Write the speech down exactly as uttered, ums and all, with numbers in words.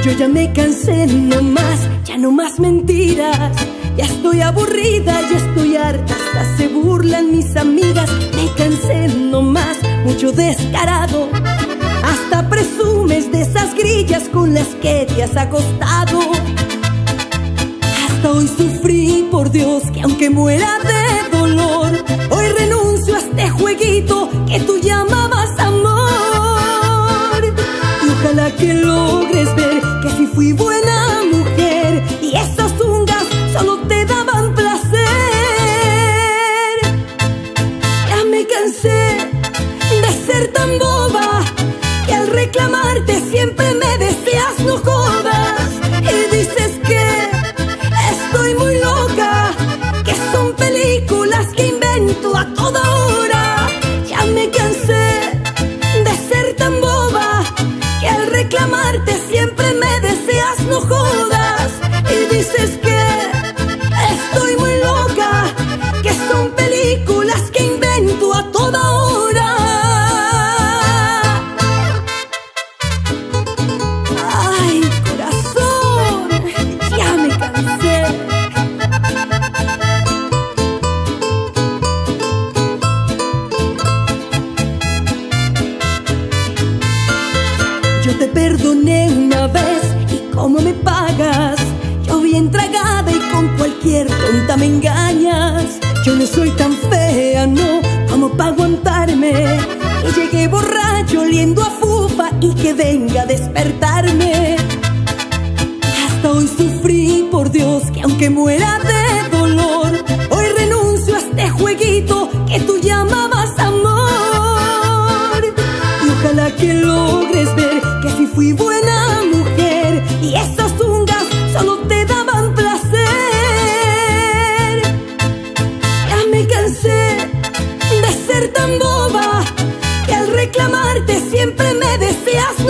Yo ya me cansé, no más, ya no más mentiras. Ya estoy aburrida, ya estoy harta, hasta se burlan mis amigas. Me cansé, no más, mucho descarado. Hasta presumes de esas grillas con las que te has acostado. Hasta hoy sufrí, por Dios, que aunque muera de dolor, hoy renuncio a este jueguito que tú llamabas amor. Y ojalá que logres ver que sí fui buena mujer y esas zungas solo te daban placer. Ya me cansé de ser tan boba que al reclamarte siempre me deseas no jodas. Y dices que estoy muy loca, que son películas que invento a toda hora. Ya me cansé de ser tan boba que al reclamarte siempre me deseas no jodas. Y dices que estoy muy loca, que son películas que invento a toda hora. Ay, corazón, ya me cansé. Yo te perdoné una vez y ¿cómo me pagas? Yo bien tragada y con cualquier tonta me engañas. Yo no soy tan fea, no, como pa' aguantarme. Y llegué borracho oliendo a fufa y que venga a despertarme. Hasta hoy sufrí, por Dios, que aunque muera de dolor, hoy renuncio a este jueguito que tú llamabas amor. Y ojalá que logres ver que sí fui buena mujer y esas zungas solo te daban placer. Ya me cansé de ser tan boba que al reclamarte siempre me deseas